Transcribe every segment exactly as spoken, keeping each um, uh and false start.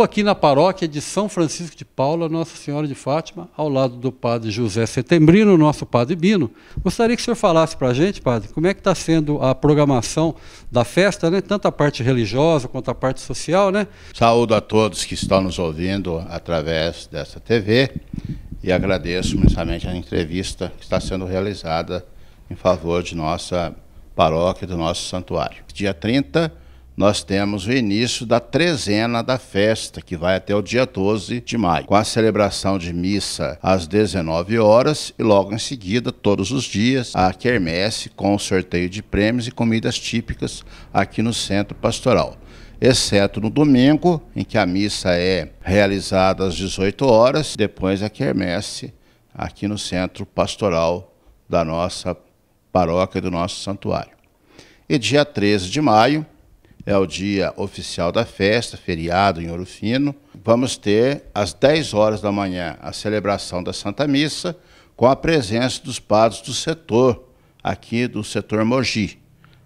Estou aqui na paróquia de São Francisco de Paula, Nossa Senhora de Fátima, ao lado do padre José Setembrino, nosso padre Bino. Gostaria que o senhor falasse para a gente, padre, como é que está sendo a programação da festa, né? Tanto a parte religiosa quanto a parte social, né? Saúdo a todos que estão nos ouvindo através dessa T V e agradeço imensamente a entrevista que está sendo realizada em favor de nossa paróquia, do nosso santuário. Dia trinta, nós temos o início da trezena da festa, que vai até o dia doze de maio, com a celebração de missa às dezenove horas e logo em seguida, todos os dias, a quermesse com o sorteio de prêmios e comidas típicas aqui no Centro Pastoral. Exceto no domingo, em que a missa é realizada às dezoito horas, depois a quermesse aqui no Centro Pastoral da nossa paróquia, do nosso santuário. E dia treze de maio, é o dia oficial da festa, feriado em Ouro Fino. Vamos ter, às dez horas da manhã, a celebração da Santa Missa, com a presença dos padres do setor, aqui do setor Mogi,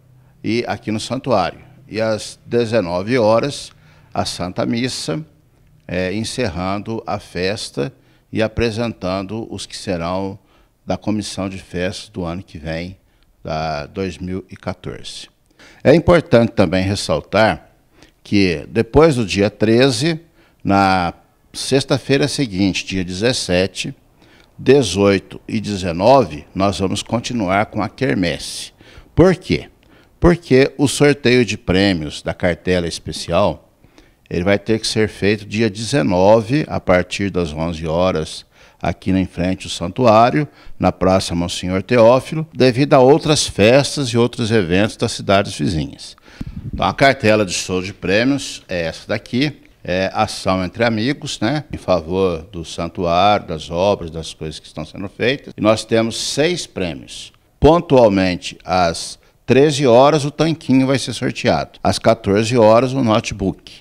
e aqui no santuário. E às dezenove horas, a Santa Missa, é, encerrando a festa e apresentando os que serão da comissão de festas do ano que vem, da dois mil e quatorze. É importante também ressaltar que depois do dia treze, na sexta-feira seguinte, dia dezessete, dezoito e dezenove, nós vamos continuar com a quermesse. Por quê? Porque o sorteio de prêmios da cartela especial, ele vai ter que ser feito dia dezenove, a partir das onze horas, aqui em frente ao santuário, na Praça Monsenhor Teófilo, devido a outras festas e outros eventos das cidades vizinhas. Então, a cartela de show de prêmios é essa daqui, é ação entre amigos, né, em favor do santuário, das obras, das coisas que estão sendo feitas. E nós temos seis prêmios. Pontualmente, às treze horas, o tanquinho vai ser sorteado. Às quatorze horas, o notebook.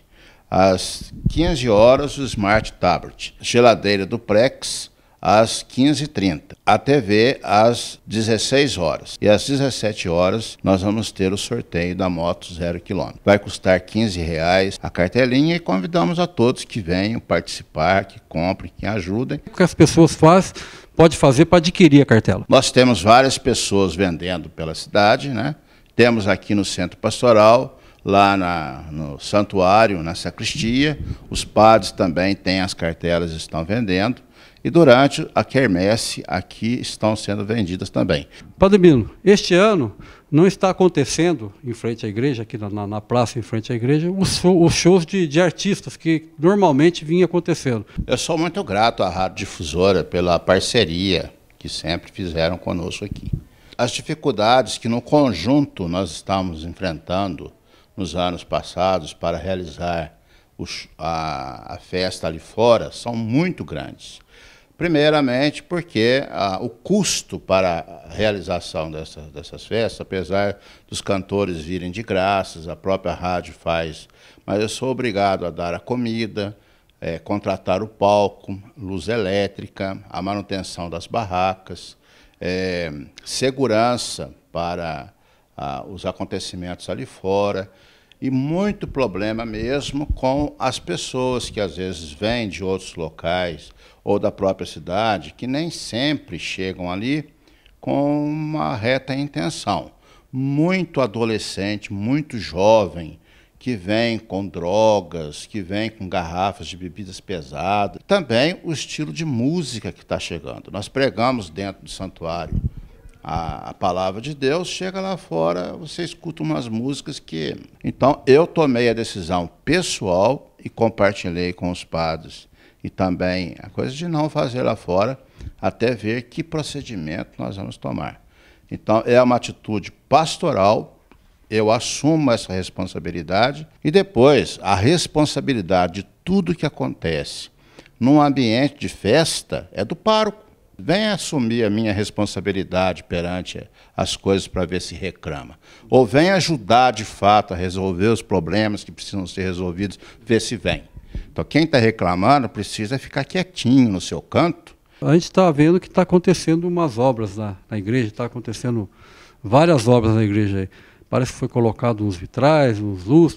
Às quinze horas, o Smart Tablet. Geladeira do Prex, às quinze e trinta. A T V, às dezesseis horas. E às dezessete horas, nós vamos ter o sorteio da moto zero quilômetro. Vai custar quinze reais a cartelinha e convidamos a todos que venham participar, que comprem, que ajudem. O que as pessoas fazem, pode fazer para adquirir a cartela? Nós temos várias pessoas vendendo pela cidade, né? Temos aqui no Centro Pastoral, lá na, no santuário, na sacristia, os padres também têm as cartelas e estão vendendo, e durante a quermesse aqui estão sendo vendidas também. Padre Bino, este ano não está acontecendo em frente à igreja, aqui na, na praça em frente à igreja, os, os shows de, de artistas que normalmente vinha acontecendo. Eu sou muito grato à Rádio Difusora pela parceria que sempre fizeram conosco aqui. As dificuldades que no conjunto nós estamos enfrentando nos anos passados para realizar os, a, a festa ali fora são muito grandes. Primeiramente porque ah, o custo para a realização dessa, dessas festas, apesar dos cantores virem de graças, a própria rádio faz, mas eu sou obrigado a dar a comida, é, contratar o palco, luz elétrica, a manutenção das barracas, é, segurança para ah, os acontecimentos ali fora, e muito problema mesmo com as pessoas que às vezes vêm de outros locais ou da própria cidade, que nem sempre chegam ali com uma reta intenção. Muito adolescente, muito jovem, que vem com drogas, que vem com garrafas de bebidas pesadas. Também o estilo de música que está chegando. Nós pregamos dentro do santuário a, a palavra de Deus, chega lá fora, você escuta umas músicas que... Então, eu tomei a decisão pessoal e compartilhei com os padres. E também a coisa de não fazer lá fora, até ver que procedimento nós vamos tomar. Então, é uma atitude pastoral, eu assumo essa responsabilidade, e depois, a responsabilidade de tudo que acontece num ambiente de festa é do pároco. Venha assumir a minha responsabilidade perante as coisas para ver se reclama. Ou venha ajudar, de fato, a resolver os problemas que precisam ser resolvidos, ver se vem. Então, quem está reclamando precisa ficar quietinho no seu canto. A gente está vendo que está acontecendo umas obras na, na igreja, está acontecendo várias obras na igreja aí. Parece que foi colocado uns vitrais, uns lustros.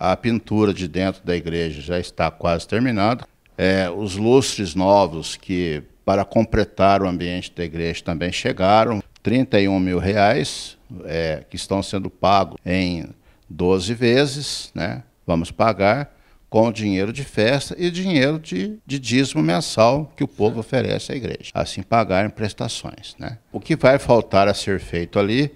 A pintura de dentro da igreja já está quase terminada. É, os lustres novos que, para completar o ambiente da igreja, também chegaram. trinta e um mil reais, é, que estão sendo pagos em doze vezes, né? Vamos pagar com dinheiro de festa e dinheiro de, de dízimo mensal que o povo oferece à igreja. Assim pagar em prestações, né? O que vai faltar a ser feito ali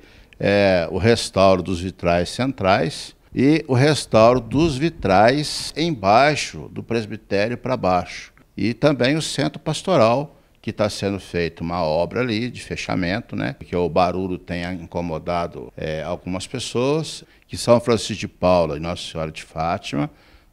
é o restauro dos vitrais centrais e o restauro dos vitrais embaixo do presbitério para baixo. E também o centro pastoral, que está sendo feita uma obra ali de fechamento, né? Porque o barulho tem incomodado é, algumas pessoas. Que São Francisco de Paula e Nossa Senhora de Fátima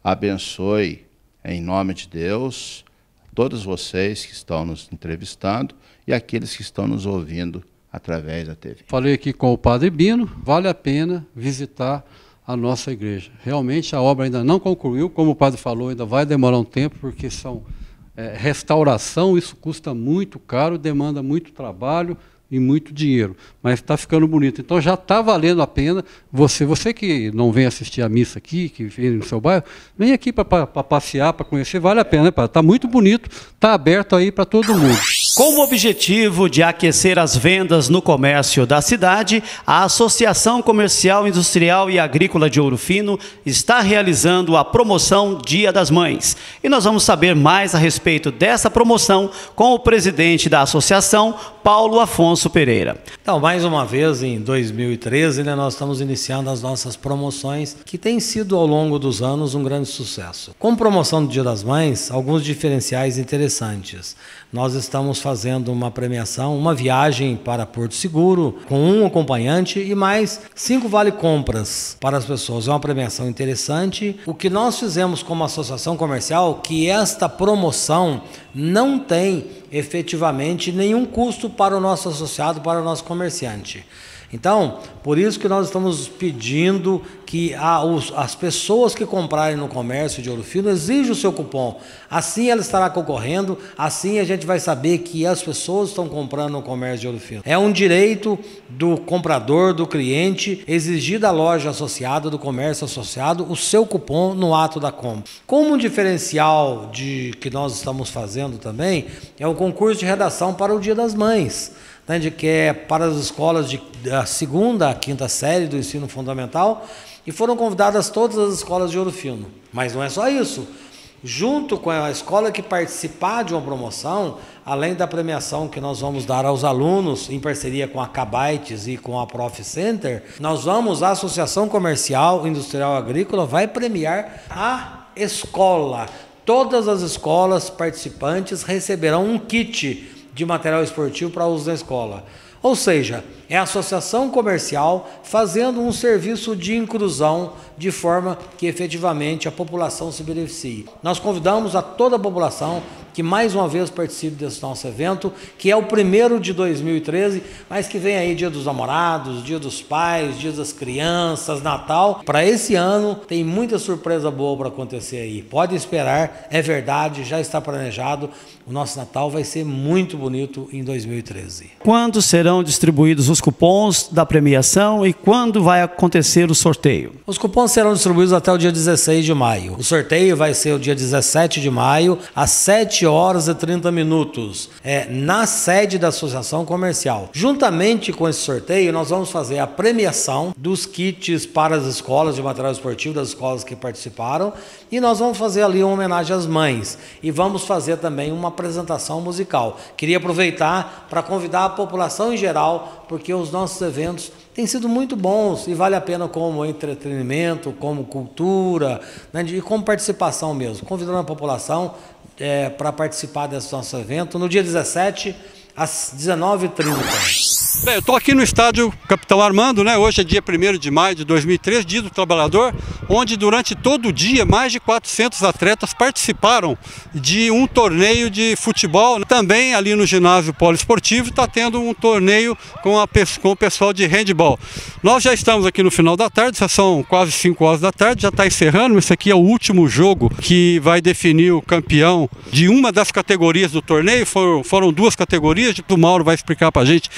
abençoe, em nome de Deus, todos vocês que estão nos entrevistando e aqueles que estão nos ouvindo através da T V. Falei aqui com o Padre Bino, vale a pena visitar a nossa igreja. Realmente a obra ainda não concluiu, como o padre falou, ainda vai demorar um tempo, porque são é, restauração, isso custa muito caro, demanda muito trabalho e muito dinheiro, mas está ficando bonito. Então já está valendo a pena. Você, você que não vem assistir a missa aqui, que vem no seu bairro, vem aqui para passear, para conhecer, vale a pena, né, padre? Está muito bonito, está aberto aí para todo mundo. Com o objetivo de aquecer as vendas no comércio da cidade, a Associação Comercial, Industrial e Agrícola de Ouro Fino está realizando a promoção Dia das Mães. E nós vamos saber mais a respeito dessa promoção com o presidente da associação, Paulo Afonso Pereira. Então, mais uma vez, em dois mil e treze, né, nós estamos iniciando as nossas promoções, que têm sido, ao longo dos anos, um grande sucesso. Com promoção do Dia das Mães, alguns diferenciais interessantes. Nós estamos fazendo uma premiação, uma viagem para Porto Seguro, com um acompanhante e mais cinco vale-compras para as pessoas. É uma premiação interessante. O que nós fizemos como associação comercial, que esta promoção não tem efetivamente nenhum custo para o nosso associado, para o nosso comerciante. Então, por isso que nós estamos pedindo que a, os, as pessoas que comprarem no comércio de Ouro Fino exijam o seu cupom. Assim ela estará concorrendo, assim a gente vai saber que as pessoas estão comprando no comércio de Ouro Fino. É um direito do comprador, do cliente, exigir da loja associada, do comércio associado, o seu cupom no ato da compra. Como um diferencial de, que nós estamos fazendo também, é o concurso de redação para o Dia das Mães, que é para as escolas de, da segunda à quinta série do ensino fundamental, e foram convidadas todas as escolas de Ouro Fino. Mas não é só isso. Junto com a escola que participar de uma promoção, além da premiação que nós vamos dar aos alunos, em parceria com a Cabaites e com a Prof Center, nós vamos, a Associação Comercial, Industrial e Agrícola, vai premiar a escola. Todas as escolas participantes receberão um kit de material esportivo para uso na escola. Ou seja, é a associação comercial fazendo um serviço de inclusão de forma que efetivamente a população se beneficie. Nós convidamos a toda a população que mais uma vez participe desse nosso evento, que é o primeiro de dois mil e treze, mas que vem aí Dia dos Namorados, Dia dos Pais, Dia das Crianças, Natal. Para esse ano tem muita surpresa boa para acontecer aí. Pode esperar, é verdade, já está planejado. O nosso Natal vai ser muito bonito em dois mil e treze. Quando serão distribuídos os cupons da premiação e quando vai acontecer o sorteio? Os cupons serão distribuídos até o dia dezesseis de maio. O sorteio vai ser o dia dezessete de maio, às sete horas e trinta minutos, é, na sede da Associação Comercial. Juntamente com esse sorteio, nós vamos fazer a premiação dos kits para as escolas de material esportivo, das escolas que participaram, e nós vamos fazer ali uma homenagem às mães. E vamos fazer também uma apresentação musical. Queria aproveitar para convidar a população em geral, porque os nossos eventos têm sido muito bons e vale a pena como entretenimento, como cultura, né, e como participação mesmo. Convidando a população é, para participar desse nosso evento no dia dezessete, às dezenove e trinta. Bem, eu estou aqui no estádio Capitão Armando, né? Hoje é dia primeiro de maio de dois mil e treze, Dia do Trabalhador, onde durante todo o dia mais de quatrocentos atletas participaram de um torneio de futebol. Também ali no ginásio poliesportivo está tendo um torneio com, a, com o pessoal de handball. Nós já estamos aqui no final da tarde, já são quase cinco horas da tarde, já está encerrando. Esse aqui é o último jogo que vai definir o campeão de uma das categorias do torneio. Foram, foram duas categorias, o Mauro vai explicar para a gente direitinho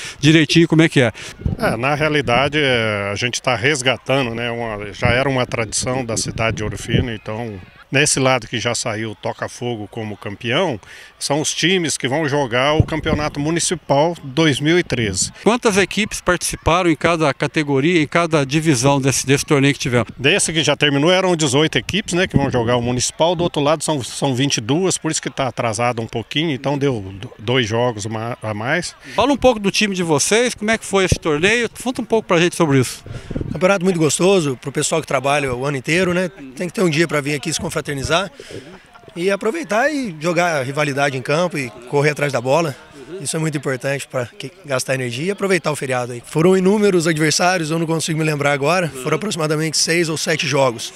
jeitinho, como é que é? É, na realidade, a gente está resgatando, né? Uma, já era uma tradição da cidade de Ouro Fino, então nesse lado que já saiu o Toca Fogo como campeão, são os times que vão jogar o Campeonato Municipal dois mil e treze. Quantas equipes participaram em cada categoria, em cada divisão desse, desse torneio que tivemos? Desse que já terminou eram dezoito equipes, né, que vão jogar o Municipal, do outro lado são, são vinte e duas, por isso que está atrasado um pouquinho, então deu dois jogos a mais. Fala um pouco do time de vocês, como é que foi esse torneio, conta um pouco pra gente sobre isso. Campeonato muito gostoso, para o pessoal que trabalha o ano inteiro, né? Tem que ter um dia para vir aqui se confraternizar e aproveitar e jogar a rivalidade em campo e correr atrás da bola. Isso é muito importante para gastar energia e aproveitar o feriado aí. Foram inúmeros adversários, eu não consigo me lembrar agora, foram aproximadamente seis ou sete jogos.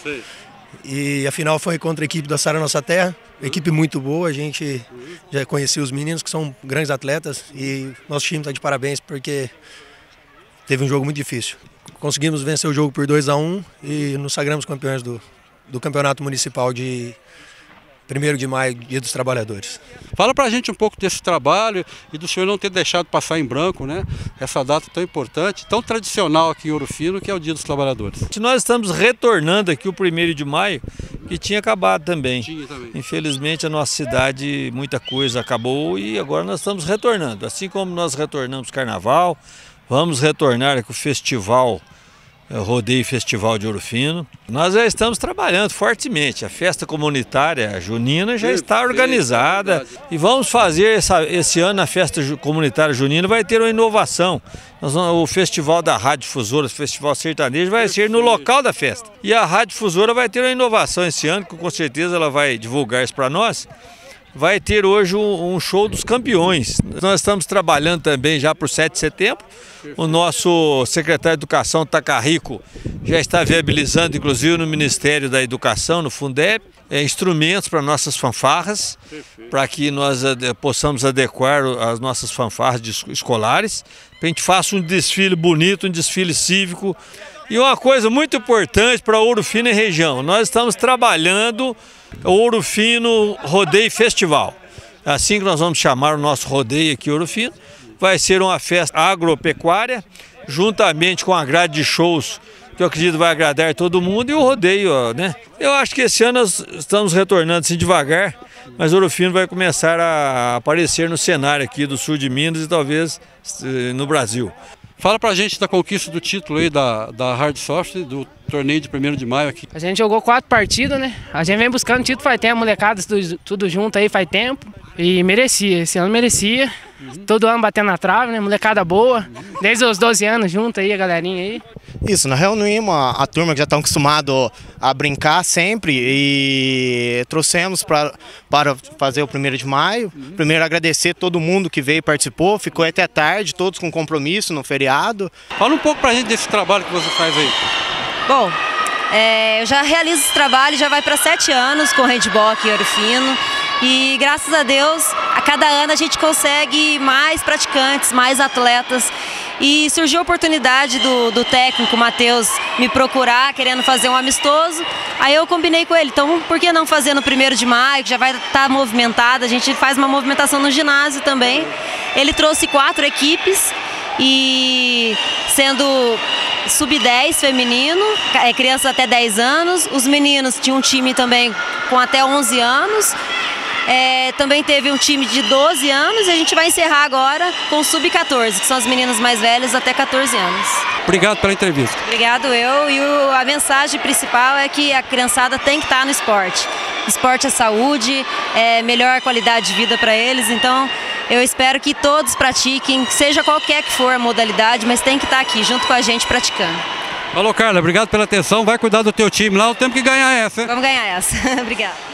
E a final foi contra a equipe da Sara Nossa Terra, equipe muito boa, a gente já conhecia os meninos que são grandes atletas e nosso time está de parabéns porque teve um jogo muito difícil. Conseguimos vencer o jogo por dois a um e nos sagramos campeões do, do Campeonato Municipal de primeiro de maio, Dia dos Trabalhadores. Fala pra gente um pouco desse trabalho e do senhor não ter deixado passar em branco, né? Essa data tão importante, tão tradicional aqui em Ouro Fino, que é o Dia dos Trabalhadores. Nós estamos retornando aqui o primeiro de maio, que tinha acabado também. Tinha também. Infelizmente a nossa cidade, muita coisa acabou e agora nós estamos retornando. Assim como nós retornamos Carnaval, vamos retornar com o Festival, Rodeio Festival de Ouro Fino. Nós já estamos trabalhando fortemente. A festa comunitária junina já está organizada e vamos fazer essa, esse ano a festa comunitária junina vai ter uma inovação. Nós vamos, o Festival da Rádio Difusora, o Festival Sertanejo vai ser no local da festa. E a Rádio Difusora vai ter uma inovação esse ano, que com certeza ela vai divulgar isso para nós. Vai ter hoje um, um show dos campeões. Nós estamos trabalhando também já para o sete de setembro. O nosso secretário de Educação, Tacarrico, já está viabilizando, inclusive no Ministério da Educação, no Fundeb, é, instrumentos para nossas fanfarras, para que nós ade possamos adequar as nossas fanfarras de, escolares, para que a gente faça um desfile bonito, um desfile cívico. E uma coisa muito importante para Ouro Fino e região, nós estamos trabalhando o Ouro Fino Rodeio Festival. Assim que nós vamos chamar o nosso rodeio aqui em Ouro Fino, vai ser uma festa agropecuária, juntamente com a grade de shows, que eu acredito vai agradar todo mundo, e o rodeio, né? Eu acho que esse ano nós estamos retornando assim devagar, mas Ouro Fino vai começar a aparecer no cenário aqui do sul de Minas e talvez no Brasil. Fala pra gente da conquista do título aí da, da Hard Soft, do torneio de primeiro de maio aqui. A gente jogou quatro partidas, né? A gente vem buscando título faz tempo, molecada, tudo, tudo junto aí faz tempo. E merecia, esse ano merecia. Uhum. Todo ano batendo na trave, né? Molecada boa. Uhum. Desde os doze anos junto aí, a galerinha aí. Isso, nós reunimos a, a turma que já estão acostumados a brincar sempre e trouxemos pra, para fazer o primeiro de maio. Uhum. Primeiro agradecer todo mundo que veio e participou, ficou até tarde, todos com compromisso no feriado. Fala um pouco pra gente desse trabalho que você faz aí. Bom, é, eu já realizo esse trabalho, já vai para sete anos com handball aqui em Ouro Fino. E graças a Deus, a cada ano a gente consegue mais praticantes, mais atletas. E surgiu a oportunidade do, do técnico Matheus me procurar, querendo fazer um amistoso. Aí eu combinei com ele, então por que não fazer no primeiro de maio, que já vai estar movimentado, a gente faz uma movimentação no ginásio também. Ele trouxe quatro equipes, e sendo sub dez feminino, crianças até dez anos, os meninos tinham um time também com até onze anos. É, também teve um time de doze anos e a gente vai encerrar agora com o sub quatorze, que são as meninas mais velhas até quatorze anos. Obrigado pela entrevista. Obrigado eu, e o, a mensagem principal é que a criançada tem que estar no esporte. Esporte é saúde, é melhor qualidade de vida para eles, então eu espero que todos pratiquem, seja qualquer que for a modalidade, mas tem que estar aqui junto com a gente praticando. Alô, Carla, obrigado pela atenção, vai cuidar do teu time lá, o tempo que ganhar essa. Vamos ganhar essa, obrigada.